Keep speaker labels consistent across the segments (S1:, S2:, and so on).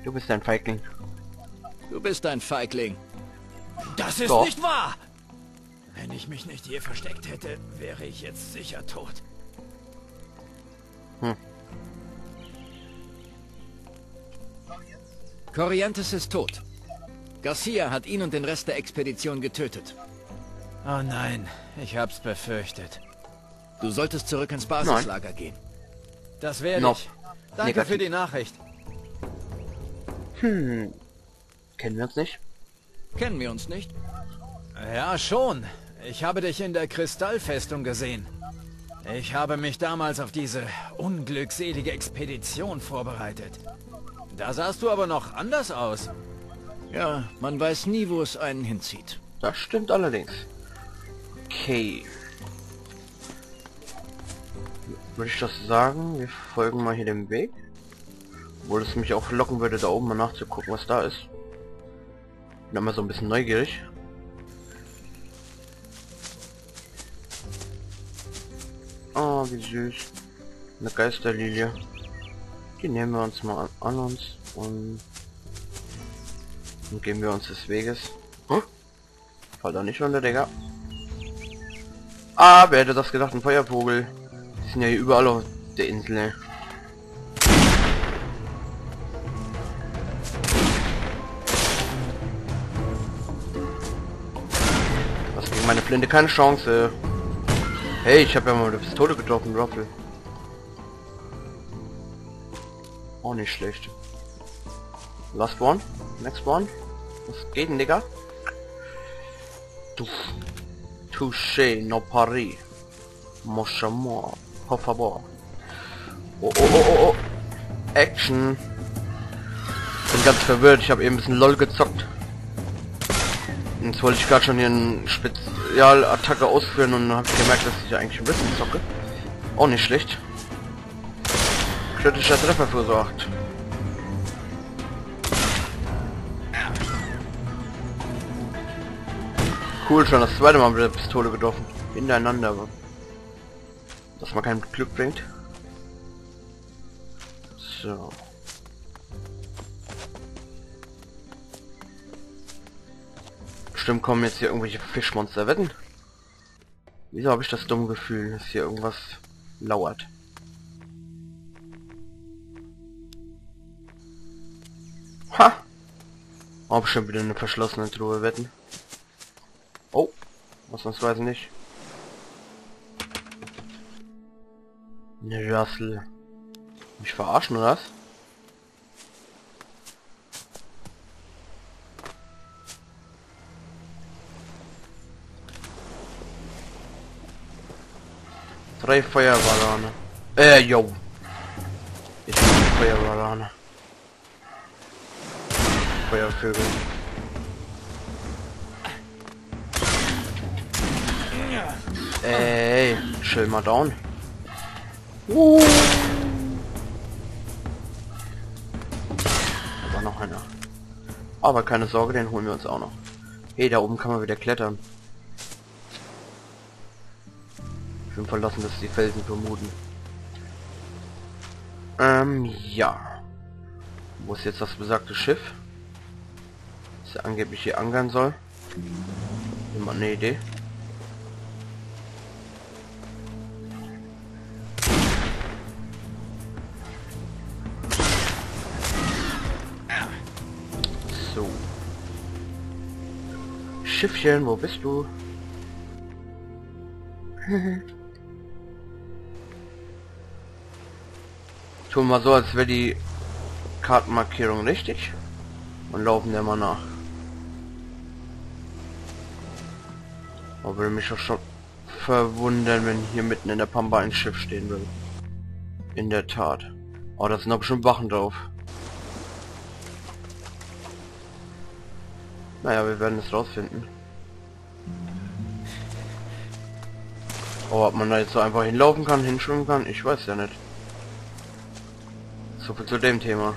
S1: Du bist ein Feigling.
S2: Du bist ein Feigling. Das ist
S1: Doch.
S2: nicht wahr! Wenn ich mich nicht hier versteckt hätte, wäre ich jetzt sicher tot. Corrientes ist tot. Garcia hat ihn und den Rest der Expedition getötet. Oh nein, ich hab's befürchtet. Du solltest zurück ins Basislager gehen. Das werde
S1: Nope.
S2: ich. Danke
S1: Negativ.
S2: für die Nachricht.
S1: Kennen wir uns nicht?
S2: Kennen wir uns nicht? Ja, schon. Ich habe dich in der Kristallfestung gesehen. Ich habe mich damals auf diese unglückselige Expedition vorbereitet. Da sahst du aber noch anders aus. Ja, man weiß nie, wo es einen hinzieht.
S1: Das stimmt allerdings. Okay. Würde ich das sagen? Wir folgen mal hier dem Weg. Obwohl es mich auch locken würde, da oben mal nachzugucken, was da ist. Bin immer so ein bisschen neugierig. Oh, wie süß. Eine Geisterlilie. Die nehmen wir uns mal an uns und gehen wir uns des Weges. Huh? Fall da nicht runter, Digga. Ah, wer hätte das gedacht? Ein Feuervogel. Die sind ja hier überall auf der Insel, ey. Was gegen meine Flinte keine Chance. Hey, ich habe ja mal eine Pistole getroffen, Ruffle. Auch nicht schlecht. Last one? Next one? Was geht denn, Digga? Touché, no Paris. Mon chamois. Por favor. Oh, oh, oh, oh, oh. Action. Bin ganz verwirrt. Ich habe eben ein bisschen LOL gezockt. Jetzt wollte ich gerade schon hier eine Spezialattacke ausführen und dann habe ich gemerkt, dass ich ja eigentlich ein bisschen zocke. Auch nicht schlecht. Kritischer Treffer verursacht. Cool, schon das zweite Mal mit der Pistole getroffen. Hintereinander, aber dass man kein Glück bringt. So. Bestimmt kommen jetzt hier irgendwelche Fischmonster. Wetten? Wieso habe ich das dumme Gefühl, dass hier irgendwas lauert? Ha! Oh, bestimmt wieder eine verschlossene Truhe, wetten. Oh, ausnahmsweise nicht. Ne Rassel. Mich verarschen oder was? Drei Feuerballone. Yo. Ich bin Feuerballone. Feuervögel. Ey, chill mal down. Da war noch einer. Aber keine Sorge, den holen wir uns auch noch. Hey, da oben kann man wieder klettern. Ich bin verlassen, dass die Felsen vermuten. Ja. Wo ist jetzt das besagte Schiff? Das er angeblich hier ankern soll. Immer eine Idee. So. Schiffchen, wo bist du? Tun wir so, als wäre die Kartenmarkierung richtig und laufen der mal nach. Aber würde mich auch schon verwundern, wenn hier mitten in der Pampa ein Schiff stehen würde. In der Tat. Oh, da sind doch bestimmt Wachen drauf. Naja, wir werden es rausfinden. Oh, ob man da jetzt so einfach hinlaufen kann, hinschwimmen kann, ich weiß ja nicht. So viel zu dem Thema.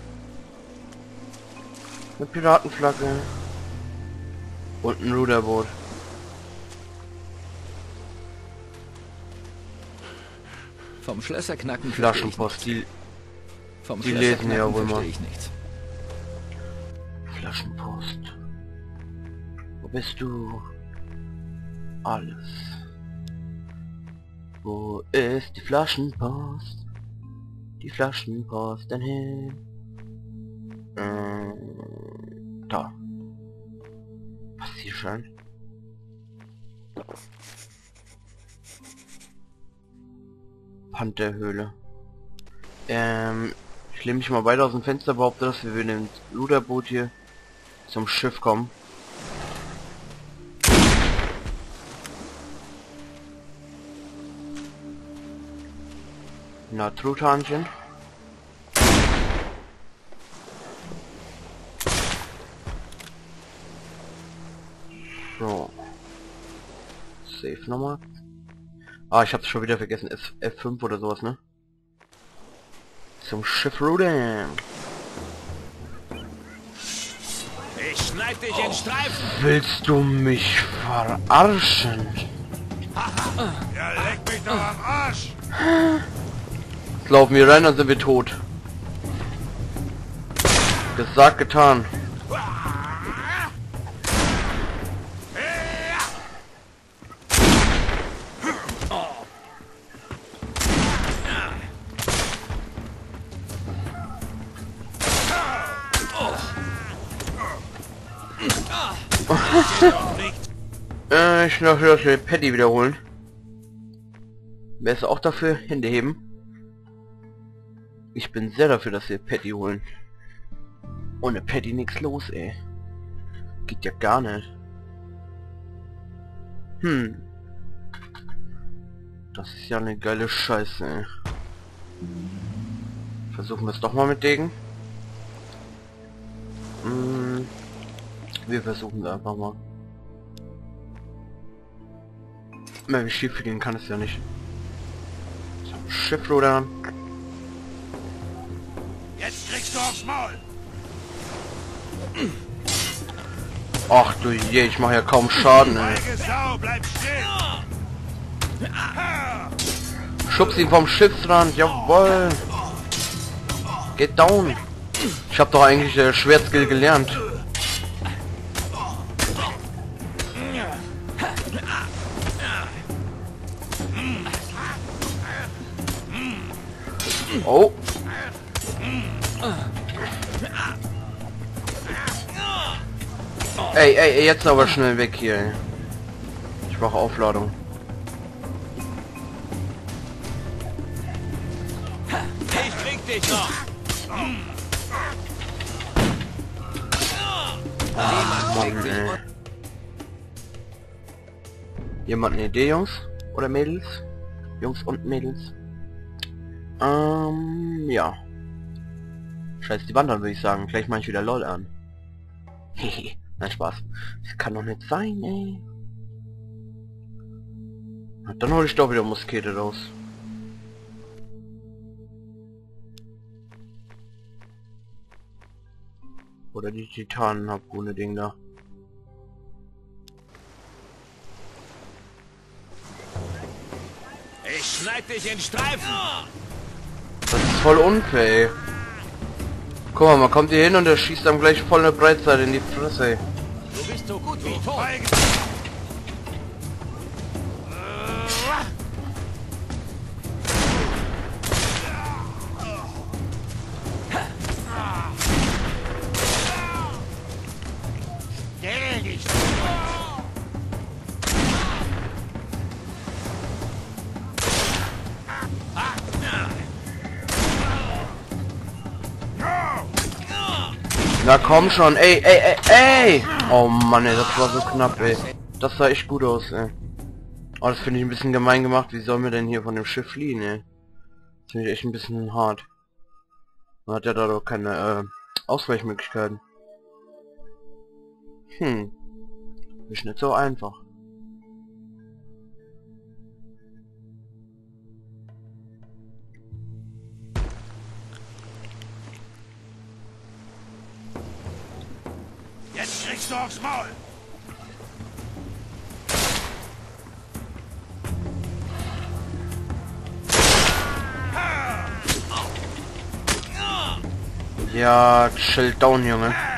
S1: Eine Piratenflagge. Und ein Ruderboot.
S2: Vom Schlösserknacken
S1: Flaschenpost, die
S2: Vom
S1: die lesen ja wohl mal.
S2: verstehe ich nichts.
S1: Flaschenpost. Wo bist du? Alles. Wo ist die Flaschenpost? Die Flaschenpost denn hin? Da. Was ist hier schon? Pantherhöhle. Ich lehne mich mal weiter aus dem Fenster, behaupte, dass wir mit dem Ruderboot hier zum Schiff kommen. Na, Truthahnchen. So. Safe nochmal. Ah, ich hab's schon wieder vergessen. F5 oder sowas, ne? Zum Schiff rudern.
S3: Ich schneid dich in Streifen.
S1: Willst du mich verarschen?
S3: Ja, leck mich doch am Arsch.
S1: Jetzt laufen wir rein, dann sind wir tot. Gesagt, getan. Ich möchte das für Patty wiederholen. Wer ist auch dafür? Hände heben. Ich bin sehr dafür, dass wir Patty holen. Ohne Patty nichts los, ey. Geht ja gar nicht. Das ist ja eine geile Scheiße, ey. Versuchen wir es doch mal mit Degen. Wir versuchen es einfach mal. Mehr wie schief gehen kann es ja nicht. So, Schiff rudern.
S3: Jetzt kriegst du aufs Maul.
S1: Ach du je, ich mache ja kaum Schaden, ey.
S3: Feige Sau, bleib still.
S1: Schubst ihn vom Schiffsrand, jawohl. Geht down. Ich habe doch eigentlich Schwertskill gelernt. Oh. Ey, jetzt aber schnell weg hier. Ey. Ich mache Aufladung.
S3: Ich krieg dich noch.
S1: Mann, ey. Jemand eine Idee, Jungs? Oder Mädels? Jungs und Mädels? Ja. Scheiß die Wand an, würde ich sagen. Gleich mach ich wieder LOL an. Hehe, nein, Spaß. Das kann doch nicht sein, ey. Na, dann hole ich doch wieder Muskete raus. Oder die Titanen-Harpune Ding da.
S3: Ich schneid dich in Streifen.
S1: Das ist voll unfair, ey. Guck mal, man kommt hier hin und er schießt dann gleich voll eine Breitseite in die Fresse, ey.
S3: Du bist so gut wie tot. Feige. Stell dich.
S1: Na komm schon, ey! Oh Mann, ey, das war so knapp, ey. Das sah echt gut aus, ey. Oh, das finde ich ein bisschen gemein gemacht. Wie sollen wir denn hier von dem Schiff fliehen, ey? Das finde ich echt ein bisschen hart. Man hat ja da doch keine, Ausweichmöglichkeiten. Ist nicht so einfach.
S3: Jetzt kriegst du aufs Maul.
S1: Ja, chill down, Junge.